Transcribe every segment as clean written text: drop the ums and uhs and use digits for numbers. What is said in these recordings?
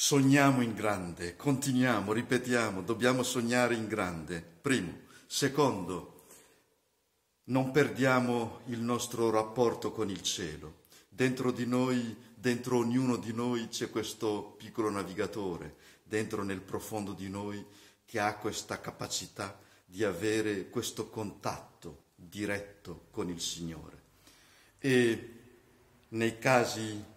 Sogniamo in grande, continuiamo, ripetiamo, dobbiamo sognare in grande. Primo. Secondo, non perdiamo il nostro rapporto con il cielo. Dentro di noi, dentro ognuno di noi c'è questo piccolo navigatore, dentro nel profondo di noi che ha questa capacità di avere questo contatto diretto con il Signore. E nei casi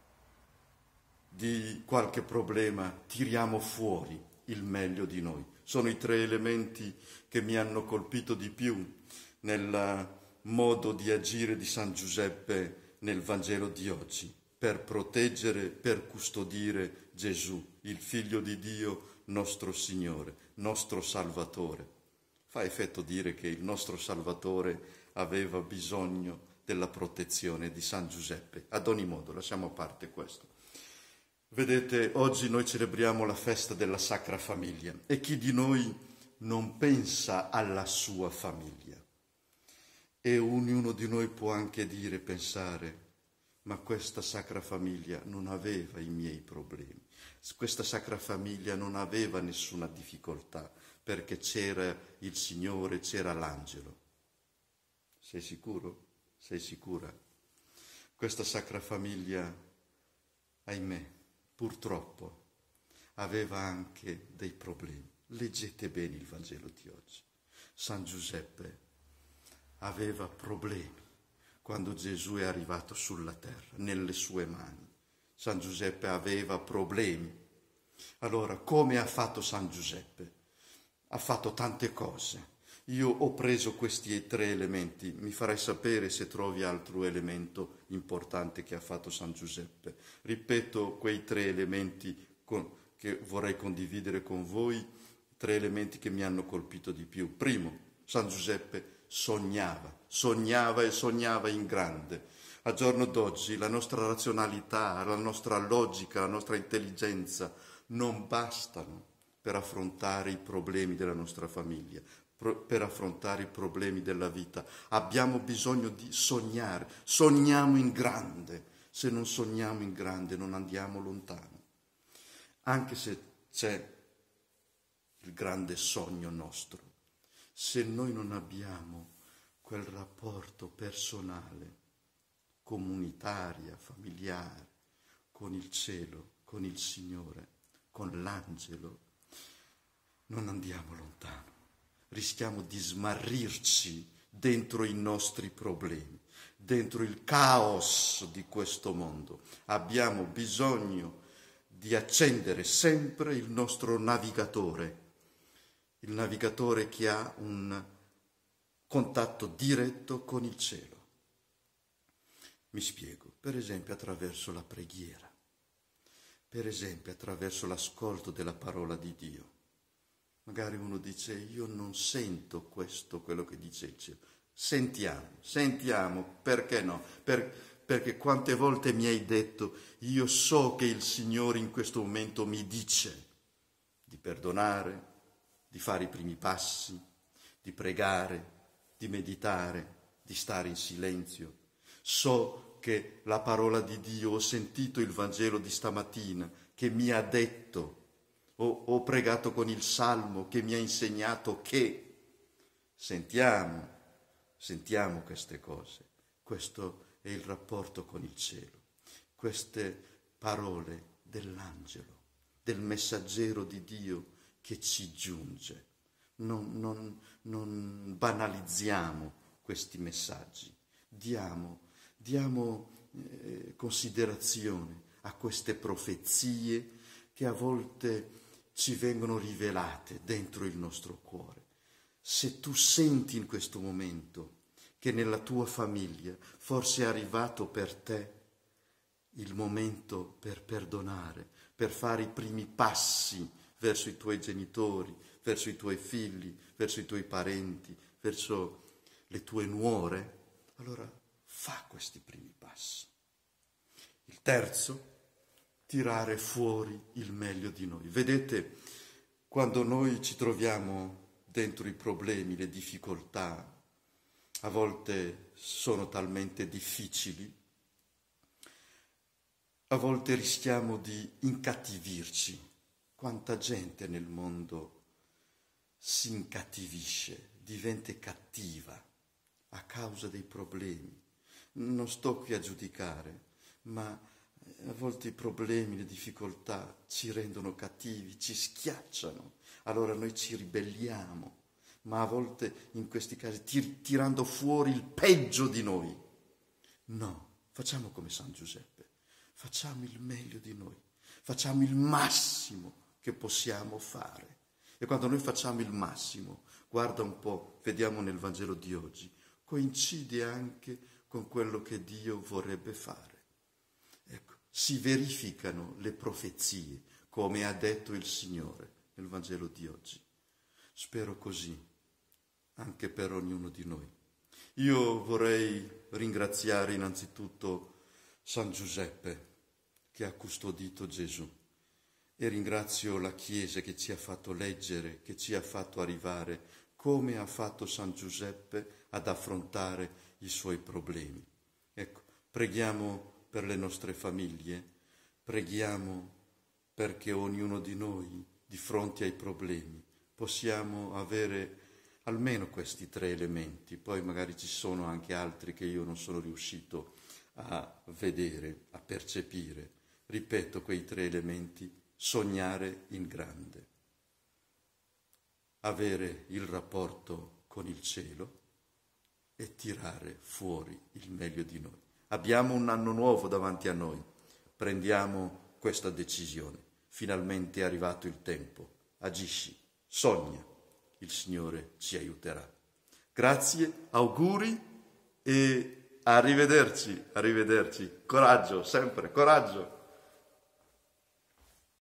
di qualche problema tiriamo fuori il meglio di noi. Sono i tre elementi che mi hanno colpito di più nel modo di agire di San Giuseppe nel Vangelo di oggi, per proteggere, per custodire Gesù, il Figlio di Dio, nostro Signore, nostro Salvatore. Fa effetto dire che il nostro Salvatore aveva bisogno della protezione di San Giuseppe. Ad ogni modo, lasciamo a parte questo. Vedete, oggi noi celebriamo la festa della Sacra Famiglia e chi di noi non pensa alla sua famiglia? E ognuno di noi può anche dire, pensare, ma questa Sacra Famiglia non aveva i miei problemi, questa Sacra Famiglia non aveva nessuna difficoltà, perché c'era il Signore, c'era l'angelo. Sei sicuro? Sei sicura? Questa Sacra Famiglia, ahimè, purtroppo aveva anche dei problemi. Leggete bene il Vangelo di oggi. San Giuseppe aveva problemi quando Gesù è arrivato sulla terra, nelle sue mani. San Giuseppe aveva problemi. Allora, come ha fatto San Giuseppe? Ha fatto tante cose. Io ho preso questi tre elementi, mi farai sapere se trovi altro elemento importante che ha fatto San Giuseppe. Ripeto quei tre elementi che vorrei condividere con voi, tre elementi che mi hanno colpito di più. Primo, San Giuseppe sognava e sognava in grande. Al giorno d'oggi la nostra razionalità, la nostra logica, la nostra intelligenza non bastano per affrontare i problemi della nostra famiglia, per affrontare i problemi della vita. Abbiamo bisogno di sognare, sogniamo in grande. Se non sogniamo in grande non andiamo lontano. Anche se c'è il grande sogno nostro, se noi non abbiamo quel rapporto personale, comunitario, familiare, con il cielo, con il Signore, con l'angelo, non andiamo lontano. Rischiamo di smarrirci dentro i nostri problemi, dentro il caos di questo mondo. Abbiamo bisogno di accendere sempre il nostro navigatore, il navigatore che ha un contatto diretto con il cielo. Mi spiego, per esempio attraverso la preghiera, per esempio attraverso l'ascolto della parola di Dio. Magari uno dice, io non sento quello che dice il cielo. Sentiamo, perché no? Perché quante volte mi hai detto, io so che il Signore in questo momento mi dice di perdonare, di fare i primi passi, di pregare, di meditare, di stare in silenzio. So che la parola di Dio, ho sentito il Vangelo di stamattina che mi ha detto, ho pregato con il Salmo che mi ha insegnato che sentiamo queste cose. Questo è il rapporto con il cielo. Queste parole dell'angelo, del messaggero di Dio che ci giunge. Non banalizziamo questi messaggi. Diamo considerazione a queste profezie che a volte ci vengono rivelate dentro il nostro cuore. Se tu senti in questo momento che nella tua famiglia forse è arrivato per te il momento per perdonare, per fare i primi passi verso i tuoi genitori, verso i tuoi figli, verso i tuoi parenti, verso le tue nuore, allora fa questi primi passi. Il terzo, tirare fuori il meglio di noi. Vedete, quando noi ci troviamo dentro i problemi, le difficoltà, a volte sono talmente difficili, A volte rischiamo di incattivirci. Quanta gente nel mondo si incattivisce, diventa cattiva a causa dei problemi. Non sto qui a giudicare, ma a volte i problemi, le difficoltà ci rendono cattivi, ci schiacciano. Allora noi ci ribelliamo, ma a volte in questi casi tirando fuori il peggio di noi. No, facciamo come San Giuseppe, facciamo il meglio di noi, facciamo il massimo che possiamo fare. E quando noi facciamo il massimo, guarda un po', vediamo nel Vangelo di oggi, coincide anche con quello che Dio vorrebbe fare. Ecco, si verificano le profezie, come ha detto il Signore nel Vangelo di oggi. Spero così, anche per ognuno di noi. Io vorrei ringraziare innanzitutto San Giuseppe che ha custodito Gesù e ringrazio la Chiesa che ci ha fatto leggere, che ci ha fatto arrivare come ha fatto San Giuseppe ad affrontare i suoi problemi. Ecco, preghiamo per le nostre famiglie, preghiamo perché ognuno di noi, di fronte ai problemi, possiamo avere almeno questi 3 elementi, poi magari ci sono anche altri che io non sono riuscito a vedere, a percepire. Ripeto quei 3 elementi: sognare in grande, avere il rapporto con il cielo e tirare fuori il meglio di noi. Abbiamo un anno nuovo davanti a noi, prendiamo questa decisione. Finalmente è arrivato il tempo, agisci, sogna, il Signore ci aiuterà. Grazie, auguri e arrivederci, coraggio, sempre, coraggio.